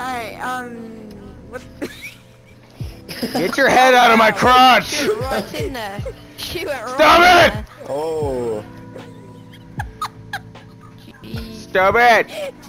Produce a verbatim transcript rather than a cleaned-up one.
Alright, um... What? Get your head out of my crotch! She went right in there. She went right Stop in it! there. Oh. Jeez. Stop it!